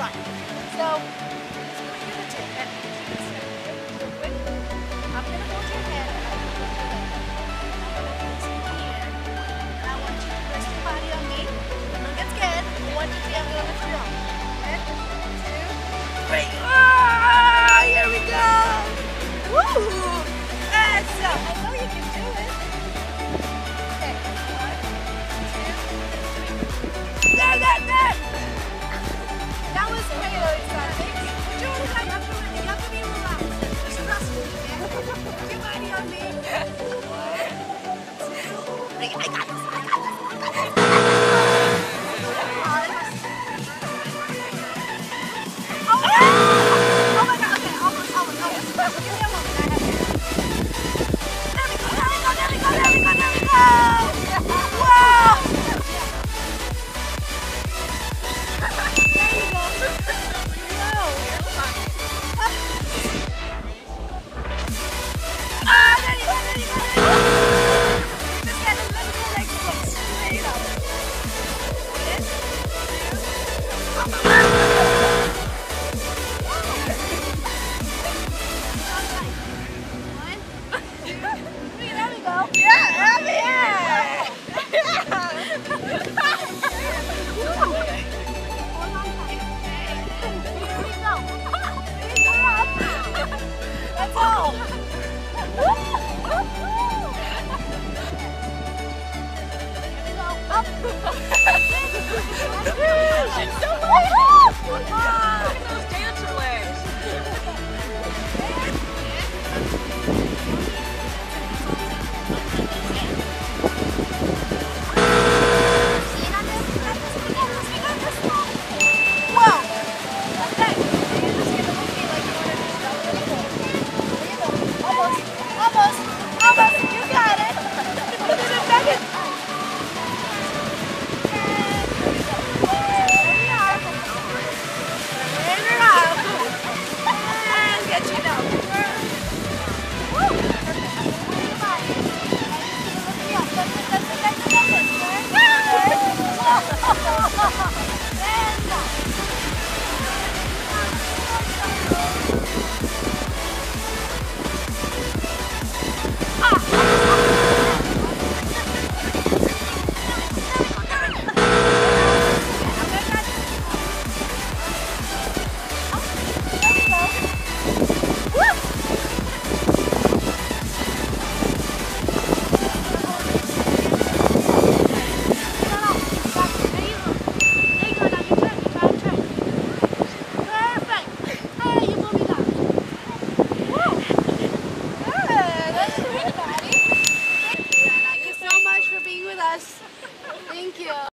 fine. So, you're gonna take it. Real quick. I'm gonna hold your hand. And I want you to rest your body on me. Don't get scared. 1, 2, 3. I'm gonna lift you up. Okay? 2, 3. Ah, here we go. Woo! Awesome. I know you can do it. Okay. 1, 2, 3. There. That was really exciting. But you have to be relaxed. Just trust me, okay? Put your body on me. 1, 2, 3. I got this. Oh my God. Okay, almost. Give me a moment. I have to. There we go. Wow! There you go. Whoa. There you go. Just get a little bit like straight up. There we go. Yeah. That's all. Up. It's so high. Look at those dancer legs. Whoa. Okay. You just get a little like you want to do that. There you go. Almost. You got it. Look at it, Megan. And get you down. Woo! Thank you.